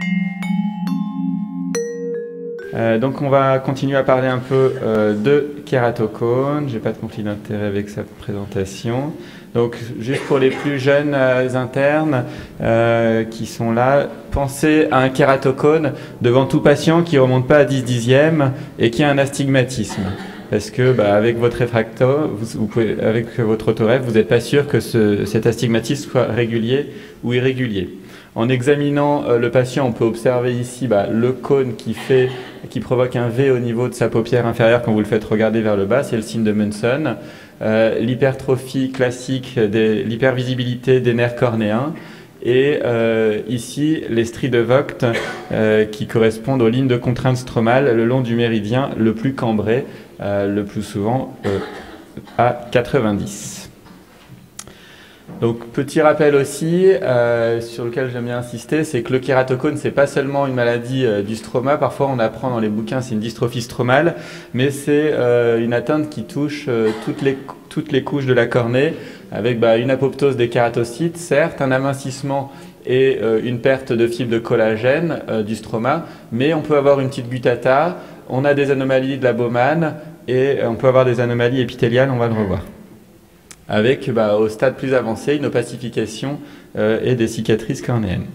Donc on va continuer à parler un peu de kératocone. J'ai pas de conflit d'intérêt avec sa présentation. Donc juste pour les plus jeunes internes qui sont là, pensez à un kératocone devant tout patient qui ne remonte pas à 10 dixièmes et qui a un astigmatisme. Parce que avec votre réfracto, avec votre autoref, vous n'êtes pas sûr que cet astigmatisme soit régulier ou irrégulier. En examinant le patient, on peut observer ici le cône qui provoque un V au niveau de sa paupière inférieure quand vous le faites regarder vers le bas, c'est le signe de Munson. L'hypertrophie classique, l'hypervisibilité des nerfs cornéens. Et ici, les stries de Vogt qui correspondent aux lignes de contrainte stromale le long du méridien le plus cambré, le plus souvent à 90. Donc, petit rappel aussi, sur lequel j'aime bien insister, c'est que le kératocone, c'est pas seulement une maladie du stroma. Parfois, on apprend dans les bouquins, c'est une dystrophie stromale, mais c'est une atteinte qui touche toutes les couches de la cornée, avec une apoptose des kératocytes, certes, un amincissement et une perte de fibres de collagène du stroma, mais on peut avoir une petite guttata, on a des anomalies de la Bowman et on peut avoir des anomalies épithéliales, on va le revoir. Avec au stade plus avancé une opacification et des cicatrices cornéennes.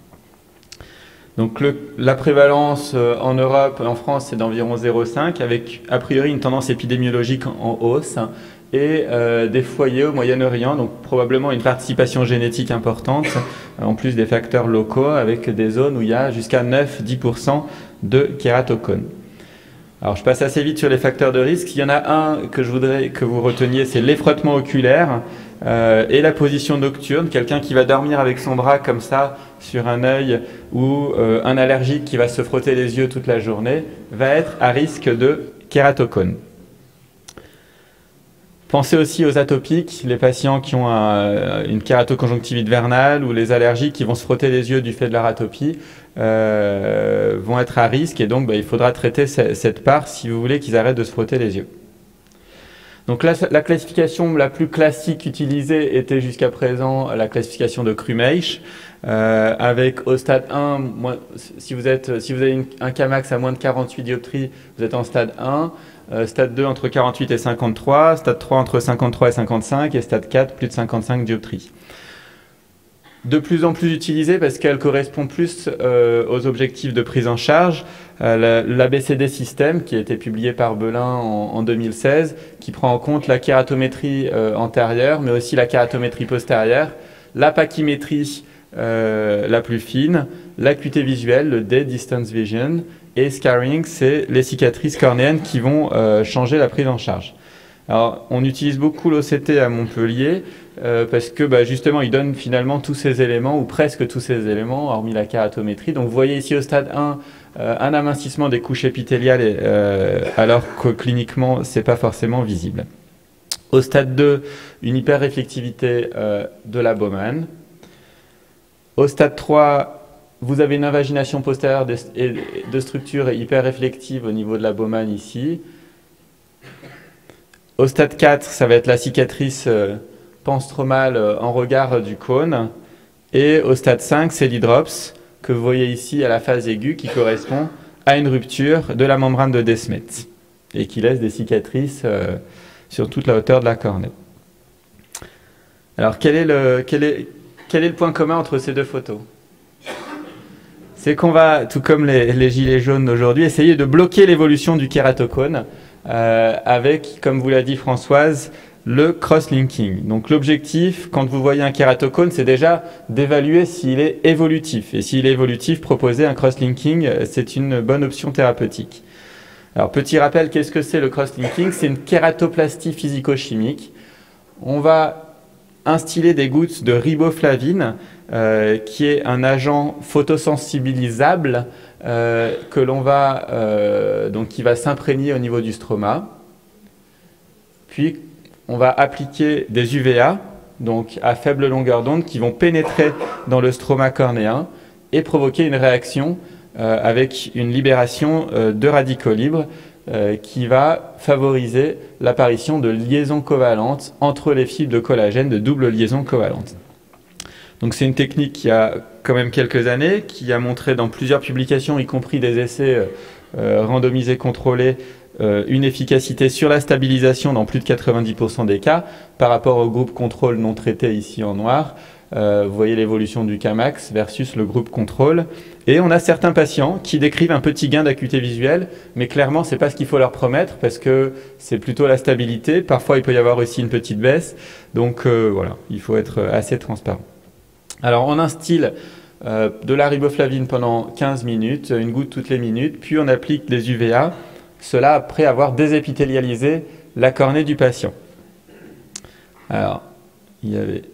Donc la prévalence en Europe, en France, c'est d'environ 0,5 avec a priori une tendance épidémiologique en hausse et des foyers au Moyen-Orient, donc probablement une participation génétique importante, en plus des facteurs locaux avec des zones où il y a jusqu'à 9-10% de kératocone. Alors, je passe assez vite sur les facteurs de risque. Il y en a un que je voudrais que vous reteniez, c'est l'effrottement oculaire et la position nocturne. Quelqu'un qui va dormir avec son bras comme ça sur un œil ou un allergique qui va se frotter les yeux toute la journée va être à risque de kératocone. Pensez aussi aux atopiques, les patients qui ont une kératoconjonctivite vernale ou les allergiques qui vont se frotter les yeux du fait de leur atopie vont être à risque et donc il faudra traiter cette part si vous voulez qu'ils arrêtent de se frotter les yeux. Donc là, la classification la plus classique utilisée était jusqu'à présent la classification de Crumeich avec au stade 1, si vous avez un Kmax à moins de 48 dioptries, vous êtes en stade 1. Stade 2 entre 48 et 53, stade 3 entre 53 et 55 et stade 4 plus de 55 dioptries. De plus en plus utilisée parce qu'elle correspond plus aux objectifs de prise en charge. L'ABCD System qui a été publié par Belin en 2016 qui prend en compte la kératométrie antérieure mais aussi la kératométrie postérieure, la pachymétrie la plus fine, l'acuité visuelle, le Day Distance Vision, et scarring, c'est les cicatrices cornéennes qui vont changer la prise en charge. Alors, on utilise beaucoup l'OCT à Montpellier parce que justement, il donne finalement tous ces éléments, ou presque tous ces éléments, hormis la kératométrie. Donc, vous voyez ici au stade 1, un amincissement des couches épithéliales alors que cliniquement, ce n'est pas forcément visible. Au stade 2, une hyperréflectivité de la Bowman. Au stade 3, vous avez une invagination postérieure de structure hyper réflective au niveau de la Bowman ici. Au stade 4, ça va être la cicatrice panstromale en regard du cône. Et au stade 5, c'est l'hydrops que vous voyez ici à la phase aiguë qui correspond à une rupture de la membrane de Descemet et qui laisse des cicatrices sur toute la hauteur de la cornée. Alors, quel est le point commun entre ces deux photos ? C'est qu'on va, tout comme les gilets jaunes d'aujourd'hui, essayer de bloquer l'évolution du kératocone avec, comme vous l'a dit Françoise, le cross-linking. Donc l'objectif, quand vous voyez un kératocone, c'est déjà d'évaluer s'il est évolutif. Et s'il est évolutif, proposer un cross-linking, c'est une bonne option thérapeutique. Alors petit rappel, qu'est-ce que c'est le cross-linking? C'est une kératoplastie physico-chimique. On va instiller des gouttes de riboflavine, qui est un agent photosensibilisable que l'on va donc qui va s'imprégner au niveau du stroma. Puis on va appliquer des UVA, donc à faible longueur d'onde, qui vont pénétrer dans le stroma cornéen et provoquer une réaction avec une libération de radicaux libres qui va favoriser l'apparition de liaisons covalentes entre les fibres de collagène, de double liaison covalente. Donc c'est une technique qui a quand même quelques années, qui a montré dans plusieurs publications, y compris des essais randomisés contrôlés, une efficacité sur la stabilisation dans plus de 90% des cas par rapport au groupe contrôle non traité ici en noir. Vous voyez l'évolution du Kmax versus le groupe contrôle. Et on a certains patients qui décrivent un petit gain d'acuité visuelle, mais clairement, ce n'est pas ce qu'il faut leur promettre parce que c'est plutôt la stabilité. Parfois, il peut y avoir aussi une petite baisse. Donc voilà, il faut être assez transparent. Alors, on instille de la riboflavine pendant 15 minutes, une goutte toutes les minutes, puis on applique des UVA, cela après avoir désépithélialisé la cornée du patient. Alors, il y avait...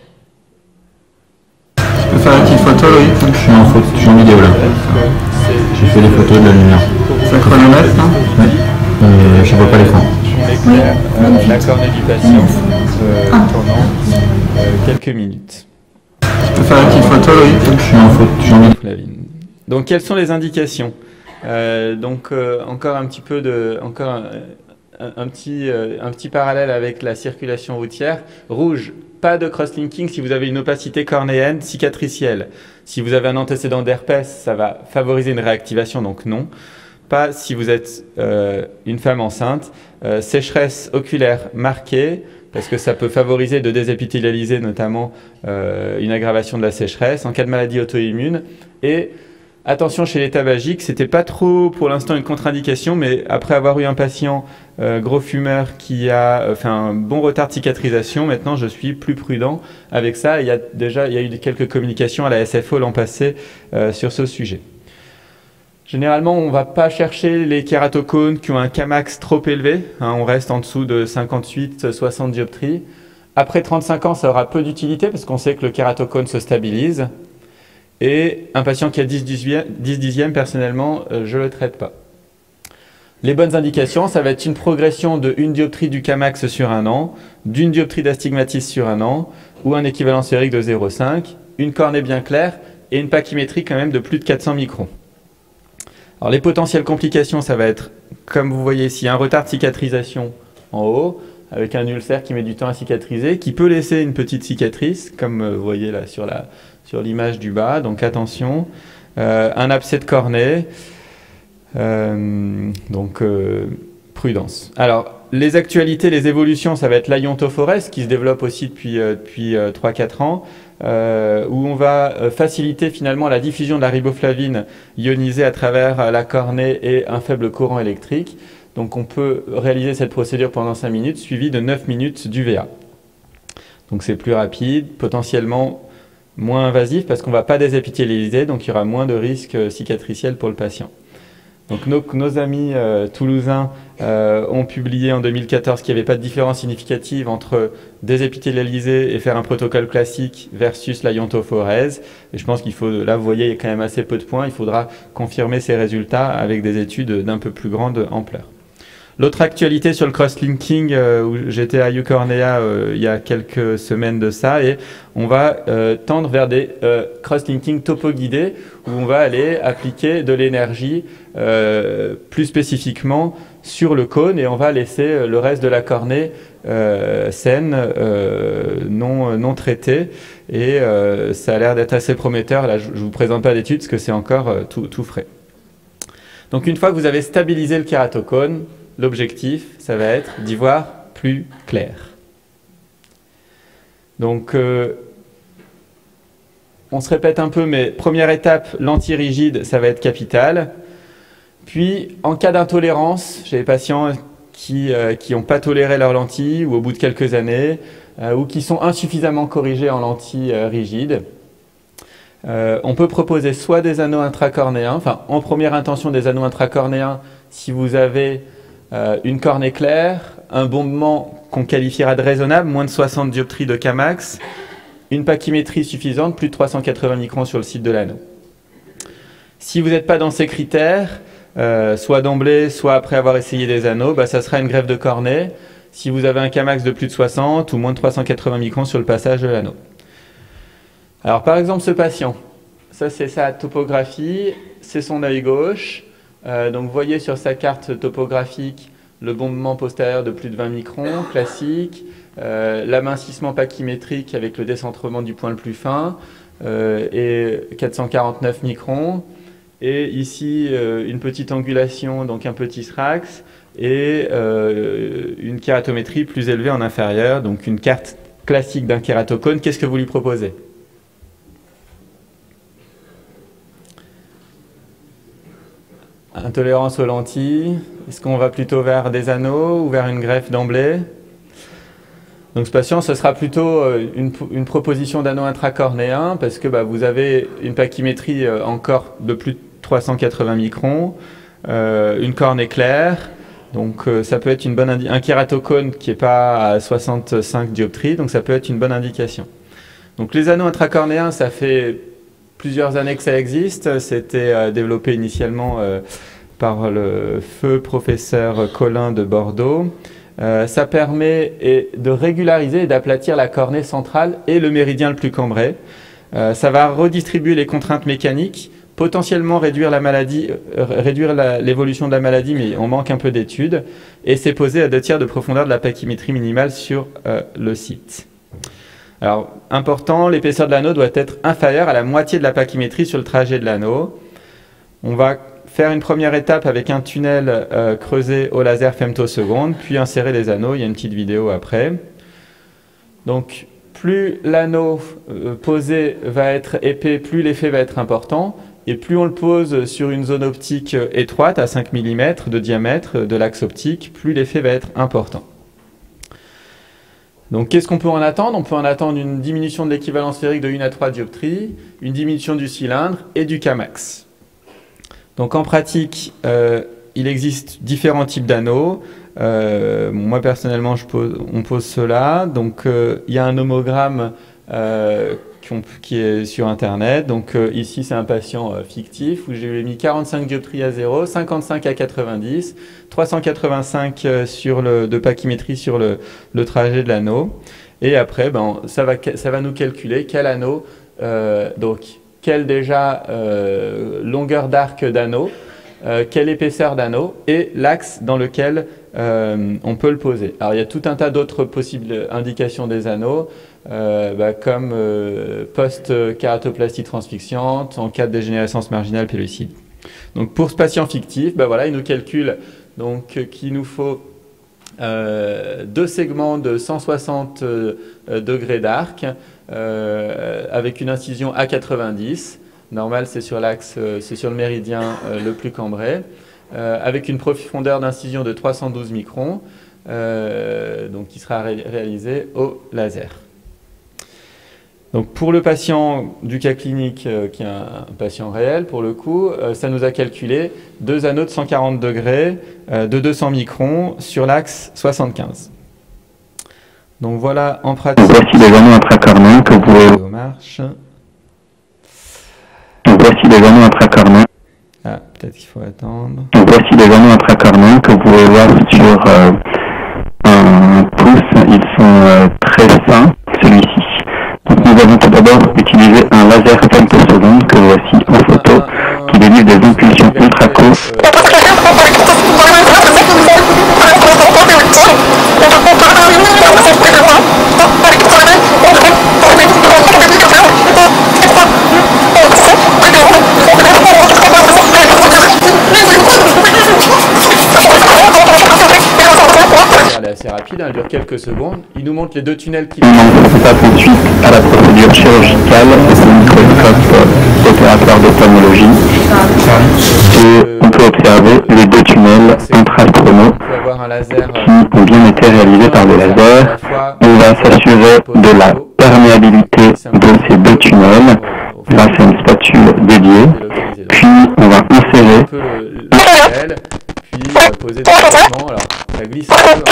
Je peux faire une petite photo, Loïc? Je suis en vidéo là. J'ai fait des photos de la lumière. Ça chronomètre, hein? Oui. Je vois pas l'écran. On éclaire la cornée du patient pendant quelques minutes. Je peux faire une petite photo, Loïc? Je suis en vidéo. Donc, quelles sont les indications? Encore un petit peu de... un petit parallèle avec la circulation routière. Rouge, pas de cross-linking si vous avez une opacité cornéenne cicatricielle. Si vous avez un antécédent d'herpès, ça va favoriser une réactivation, donc non. Pas si vous êtes une femme enceinte. Sécheresse oculaire marquée, parce que ça peut favoriser de désépithélialiser notamment une aggravation de la sécheresse en cas de maladie auto-immune. Et attention chez les tabagiques, c'était pas trop pour l'instant une contre-indication, mais après avoir eu un patient gros fumeur qui a fait un bon retard de cicatrisation, maintenant je suis plus prudent avec ça. Il y a eu quelques communications à la SFO l'an passé sur ce sujet. Généralement, on ne va pas chercher les kératocones qui ont un Kmax trop élevé. On reste en dessous de 58-60 dioptries. Après 35 ans, ça aura peu d'utilité parce qu'on sait que le kératocone se stabilise. Et un patient qui a 10 dixièmes, personnellement, je ne le traite pas. Les bonnes indications, ça va être une progression de 1 dioptrie du Kmax sur un an, d'1 dioptrie d'astigmatisme sur un an, ou un équivalent sphérique de 0,5, une cornée bien claire et une pachymétrie quand même de plus de 400 microns. Alors les potentielles complications, ça va être, comme vous voyez ici, un retard de cicatrisation en haut, avec un ulcère qui met du temps à cicatriser, qui peut laisser une petite cicatrice, comme vous voyez là sur l'image du bas, donc attention. Un abcès de cornée, prudence. Alors, les actualités, les évolutions, ça va être l'iontophorèse qui se développe aussi depuis 3-4 ans, où on va faciliter finalement la diffusion de la riboflavine ionisée à travers la cornée et un faible courant électrique. Donc on peut réaliser cette procédure pendant 5 minutes, suivie de 9 minutes d'UVA. Donc c'est plus rapide, potentiellement moins invasif parce qu'on ne va pas désépithélialiser, donc il y aura moins de risques cicatriciels pour le patient. Donc nos amis toulousains ont publié en 2014 qu'il n'y avait pas de différence significative entre désépithélialiser et faire un protocole classique versus la iontophorèse. Et je pense qu'il faut, là vous voyez, il y a quand même assez peu de points, il faudra confirmer ces résultats avec des études d'un peu plus grande ampleur. L'autre actualité sur le cross-linking, où j'étais à UCornea il y a quelques semaines de ça, et on va tendre vers des cross-linking topo-guidés, où on va aller appliquer de l'énergie plus spécifiquement sur le cône, et on va laisser le reste de la cornée saine, non traitée, et ça a l'air d'être assez prometteur. Là, je ne vous présente pas d'études, parce que c'est encore tout frais. Donc une fois que vous avez stabilisé le kératocone, l'objectif, ça va être d'y voir plus clair. Donc, on se répète un peu, mais première étape, l'anti-rigide, ça va être capital. Puis, en cas d'intolérance, chez les patients qui n'ont pas toléré leur lentille, ou au bout de quelques années, ou qui sont insuffisamment corrigés en lentille rigide, on peut proposer soit des anneaux intracornéens, enfin, en première intention des anneaux intracornéens, si vous avez une cornée claire, un bombement qu'on qualifiera de raisonnable, moins de 60 dioptries de Kmax, une pachymétrie suffisante, plus de 380 microns sur le site de l'anneau. Si vous n'êtes pas dans ces critères, soit d'emblée, soit après avoir essayé des anneaux, ça sera une greffe de cornée, si vous avez un Kmax de plus de 60 ou moins de 380 microns sur le passage de l'anneau. Alors par exemple ce patient, ça c'est sa topographie, c'est son œil gauche. Donc vous voyez sur sa carte topographique le bombement postérieur de plus de 20 microns, classique, l'amincissement pachymétrique avec le décentrement du point le plus fin est 449 microns. Et ici, une petite angulation, donc un petit SRAX, et une kératométrie plus élevée en inférieur, donc une carte classique d'un kératocone. Qu'est-ce que vous lui proposez? Intolérance aux lentilles. Est-ce qu'on va plutôt vers des anneaux ou vers une greffe d'emblée? Donc ce patient, ce sera plutôt une proposition d'anneau intracornéen parce que vous avez une pachymétrie encore de plus de 380 microns, une cornée claire, donc ça peut être une bonne un kératocone qui n'est pas à 65 dioptries, donc ça peut être une bonne indication. Donc les anneaux intracornéens, ça fait plusieurs années que ça existe. C'était développé initialement par le feu professeur Collin de Bordeaux. Ça permet de régulariser et d'aplatir la cornée centrale et le méridien le plus cambré. Ça va redistribuer les contraintes mécaniques, potentiellement réduire la maladie, réduire l'évolution de la maladie, mais on manque un peu d'études. Et c'est posé à 2 tiers de profondeur de la pachymétrie minimale sur le site. Alors, important, l'épaisseur de l'anneau doit être inférieure à la moitié de la pachymétrie sur le trajet de l'anneau. On va faire une première étape avec un tunnel creusé au laser femtoseconde, puis insérer les anneaux. Il y a une petite vidéo après. Donc, plus l'anneau posé va être épais, plus l'effet va être important. Et plus on le pose sur une zone optique étroite, à 5 mm de diamètre de l'axe optique, plus l'effet va être important. Donc, qu'est-ce qu'on peut en attendre? On peut en attendre une diminution de l'équivalent sphérique de 1 à 3 dioptries, une diminution du cylindre et du Kmax. Donc en pratique, il existe différents types d'anneaux. Moi personnellement, on pose cela. Donc il y a un homogramme qui est sur Internet. Donc ici, c'est un patient fictif où j'ai mis 45 dioptries à 0, 55 à 90, 385 de pachymétrie sur le trajet de l'anneau. Et après, ça va nous calculer quel anneau, quelle déjà longueur d'arc d'anneau, quelle épaisseur d'anneau et l'axe dans lequel on peut le poser. Alors il y a tout un tas d'autres possibles indications des anneaux, comme post-kératoplastie transfixiante en cas de dégénérescence marginale pellucide. Donc pour ce patient fictif, voilà, il nous calcule qu'il nous faut 2 segments de 160 degrés d'arc, avec une incision à 90. Normal, c'est sur l'axe, c'est sur le méridien le plus cambré, avec une profondeur d'incision de 312 microns, qui sera réalisée au laser. Donc pour le patient du cas clinique, qui est un patient réel pour le coup, ça nous a calculé 2 anneaux de 140 degrés de 200 microns sur l'axe 75. Donc voilà en pratique. Voici les anneaux intracornéens que vous pouvez. Marche. Voici les anneaux intracornéens. Ah, peut-être qu'il faut attendre. Voici les anneaux intracornéens que vous pouvez voir sur un pouce. Ils sont très fins, celui-ci. Donc nous avons tout d'abord utilisé un laser femtoseconde que voici en photo, qui délivre des impulsions ultra courtes. Elle est assez rapide, elle dure quelques secondes. Il nous montre les 2 tunnels qui... On passe ensuite à la procédure chirurgicale au microscope opératoire d'ophtalmologie. Et on peut observer les 2 tunnels intrastronaux qui ont bien été réalisés par des lasers. On va s'assurer de la perméabilité de ces 2 tunnels grâce à une spatule dédiée. Puis on va insérer poser des traitements. Alors, ça glisse un peu,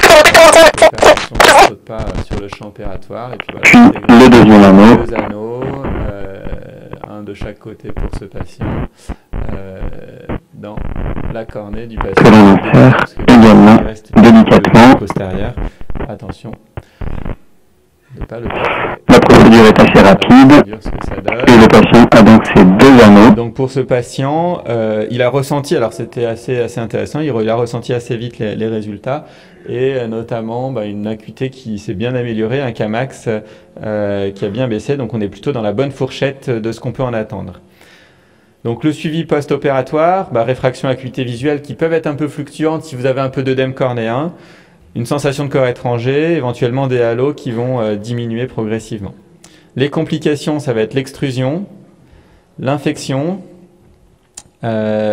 on ne saute pas sur le champ opératoire. Et puis, voilà, le deuxième anneau. 2 anneaux, un de chaque côté pour ce patient, dans la cornée du patient. Que l'on insère également délicatement. Postérieur. Attention de ne pas le passer. La procédure est assez rapide et le patient a donc ces 2 anneaux. Donc pour ce patient, il a ressenti, alors c'était assez intéressant, il a ressenti assez vite les résultats et notamment une acuité qui s'est bien améliorée, un Kmax qui a bien baissé, donc on est plutôt dans la bonne fourchette de ce qu'on peut en attendre. Donc le suivi post-opératoire, réfraction, acuité visuelle qui peuvent être un peu fluctuantes si vous avez un peu d'œdème cornéen, une sensation de corps étranger, éventuellement des halos qui vont diminuer progressivement. Les complications, ça va être l'extrusion, l'infection ou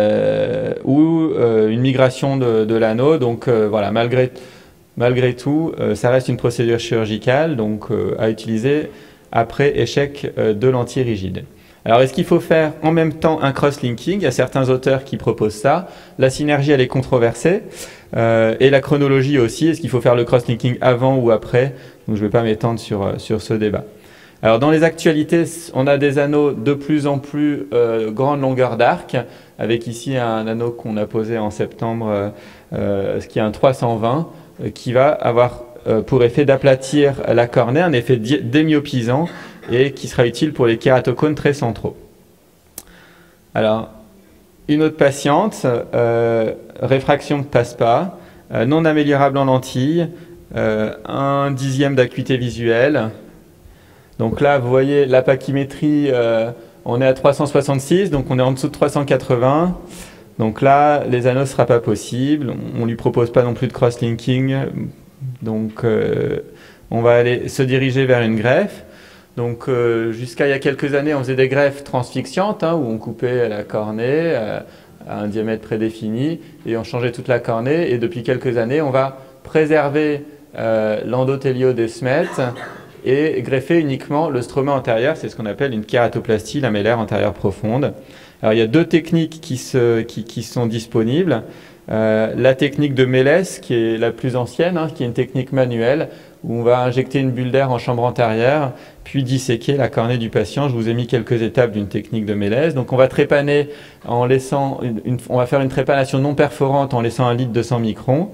une migration de l'anneau. Donc voilà, malgré tout, ça reste une procédure chirurgicale donc, à utiliser après échec de lentilles rigides. Alors, est-ce qu'il faut faire en même temps un cross-linking? Il y a certains auteurs qui proposent ça. La synergie, elle est controversée. Et la chronologie aussi. Est-ce qu'il faut faire le cross-linking avant ou après? Donc, je ne vais pas m'étendre sur ce débat. Alors, dans les actualités, on a des anneaux de plus en plus grande longueur d'arc, avec ici un anneau qu'on a posé en septembre, ce qui est un 320, qui va avoir pour effet d'aplatir la cornée, un effet démyopisant, et qui sera utile pour les kératocones très centraux. Alors, une autre patiente, réfraction ne passe pas, non améliorable en lentilles, 1/10 d'acuité visuelle. Donc là, vous voyez, la pachymétrie, on est à 366, donc on est en dessous de 380. Donc là, les anneaux ne sera pas possible. On ne lui propose pas non plus de cross-linking. Donc, on va aller se diriger vers une greffe. Donc, jusqu'à il y a quelques années, on faisait des greffes transfixiantes, où on coupait la cornée à un diamètre prédéfini et on changeait toute la cornée. Et depuis quelques années, on va préserver l'endothéliaux des smètes et greffer uniquement le stroma antérieur. C'est ce qu'on appelle une kératoplastie lamellaire antérieure profonde. Alors, il y a 2 techniques qui sont disponibles. La technique de Mélès, qui est la plus ancienne, qui est une technique manuelle, où on va injecter une bulle d'air en chambre antérieure, puis disséquer la cornée du patient. Je vous ai mis quelques étapes d'une technique de Mélès. Donc on va trépaner en laissant, on va faire une trépanation non perforante en laissant un litre de 100 microns.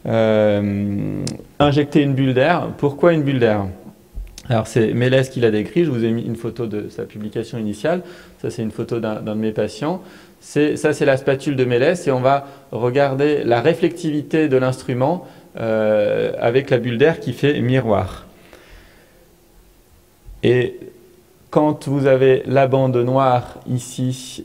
Injecter une bulle d'air. Pourquoi une bulle d'air? Alors c'est Mélès qui l'a décrit, je vous ai mis une photo de sa publication initiale, ça c'est une photo d'un de mes patients. Ça c'est la spatule de Mélès et on va regarder la réflectivité de l'instrument avec la bulle d'air qui fait miroir. Et quand vous avez la bande noire ici,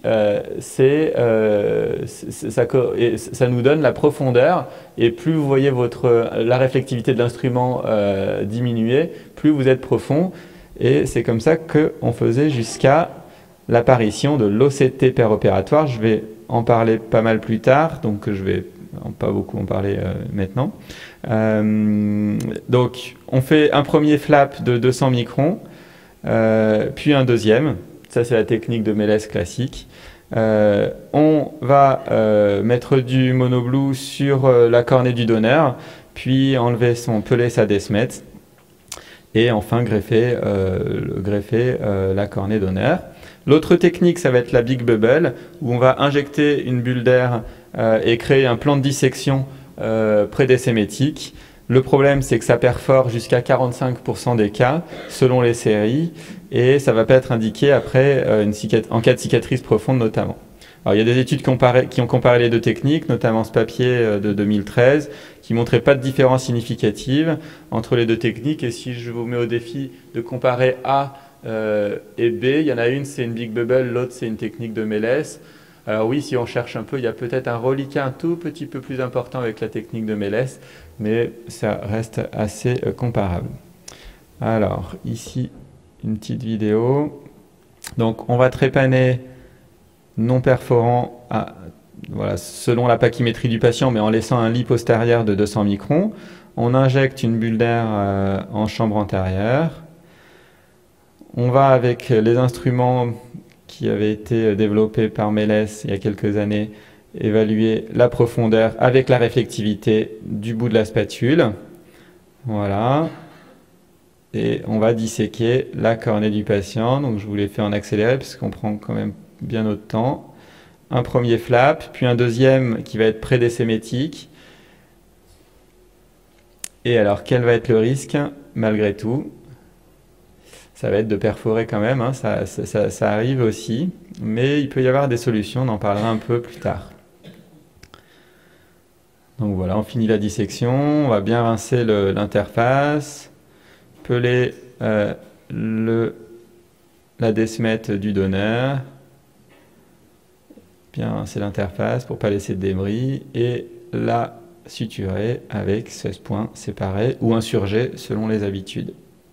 ça nous donne la profondeur et plus vous voyez la réflectivité de l'instrument diminuer, plus vous êtes profond. Et c'est comme ça qu'on faisait jusqu'à l'apparition de l'OCT péropératoire. Je vais en parler pas mal plus tard, donc je vais pas beaucoup en parler maintenant. Donc on fait un premier flap de 200 microns, puis un deuxième. Ça c'est la technique de Mélès classique. On va mettre du monoblue sur la cornée du donneur, puis enlever peler sa desmette et enfin greffer la cornée donneur. L'autre technique, ça va être la Big Bubble, où on va injecter une bulle d'air et créer un plan de dissection prédécémétique. Le problème, c'est que ça perfore jusqu'à 45% des cas, selon les séries, et ça ne va pas être indiqué après en cas de cicatrice profonde notamment. Alors, il y a des études qui ont comparé les 2 techniques, notamment ce papier de 2013, qui ne montrait pas de différence significative entre les 2 techniques. Et si je vous mets au défi de comparer A et B, il y en a une, c'est une Big Bubble, l'autre, c'est une technique de Mélès. Alors oui, si on cherche un peu, il y a peut-être un reliquat un tout petit peu plus important avec la technique de Mélès, mais ça reste assez comparable. Alors, ici, une petite vidéo. Donc, on va trépaner non perforant selon la pachymétrie du patient, mais en laissant un lit postérieur de 200 microns. On injecte une bulle d'air en chambre antérieure. On va avec les instruments qui avaient été développés par Mélès il y a quelques années, évaluer la profondeur avec la réflectivité du bout de la spatule. Voilà. Et on va disséquer la cornée du patient. Donc je vous l'ai fait en accéléré parce qu'on prend quand même bien notre temps. Un premier flap, puis un deuxième qui va être prédécémétique. Et alors, quel va être le risque malgré tout? ça va être de perforer quand même, hein, ça arrive aussi, mais il peut y avoir des solutions, on en parlera un peu plus tard. Donc voilà, on finit la dissection, on va bien rincer l'interface, peler la desmette du donneur, bien rincer l'interface pour ne pas laisser de débris, et la suturer avec 16 points séparés ou insurgés selon les habitudes.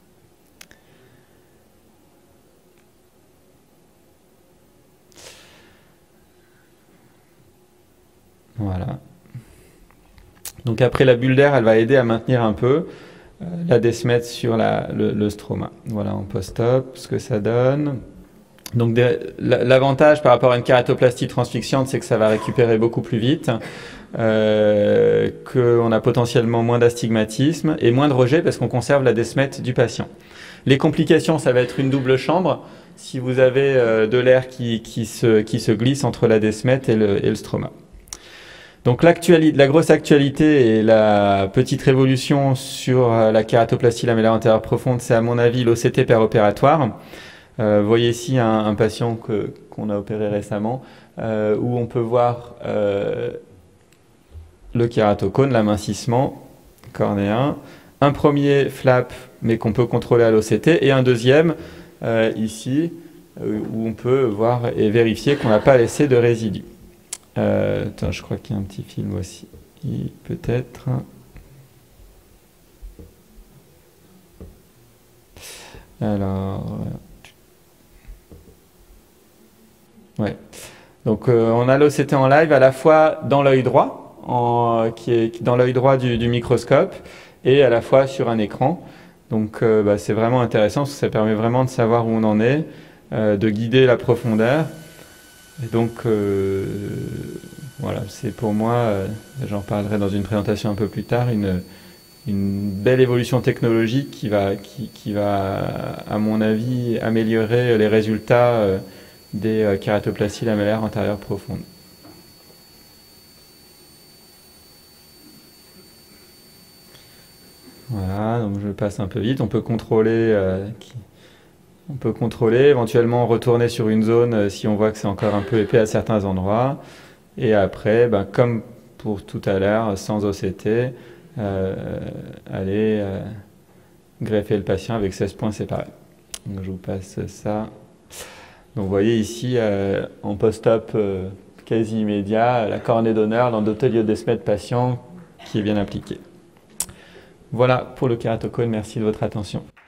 Voilà. Donc après, la bulle d'air, elle va aider à maintenir un peu la desmette sur le stroma. Voilà en post-op ce que ça donne. Donc l'avantage par rapport à une kératoplastie transfixiante, c'est que ça va récupérer beaucoup plus vite, qu'on a potentiellement moins d'astigmatisme et moins de rejet parce qu'on conserve la desmette du patient. Les complications, ça va être une double chambre si vous avez de l'air qui se glisse entre la desmette et le stroma. Donc la grosse actualité et la petite révolution sur la kératoplastie lamellaire antérieure profonde, c'est à mon avis l'OCT péropératoire. Vous voyez ici un patient qu'on a opéré récemment où on peut voir le kératocone, l'amincissement cornéen, un premier flap mais qu'on peut contrôler à l'OCT et un deuxième ici où on peut voir et vérifier qu'on n'a pas laissé de résidus. Attends, je crois qu'il y a un petit film aussi, peut-être. Alors, ouais. Donc on a l'OCT en live à la fois dans l'œil droit, qui est dans l'œil droit du microscope, et à la fois sur un écran. Donc c'est vraiment intéressant parce que ça permet vraiment de savoir où on en est, de guider la profondeur. Et donc voilà, c'est pour moi, j'en parlerai dans une présentation un peu plus tard, une belle évolution technologique qui va, à mon avis, améliorer les résultats des kératoplasties lamellaires antérieures profondes. Voilà, donc je passe un peu vite. On peut contrôler, éventuellement retourner sur une zone si on voit que c'est encore un peu épais à certains endroits. Et après, comme pour tout à l'heure, sans OCT, aller greffer le patient avec 16 points séparés. Donc je vous passe ça. Donc vous voyez ici, en post-op quasi immédiat, la cornée d'honneur, l'endothéliodesmette patient qui est bien appliquée. Voilà pour le kératocone, merci de votre attention.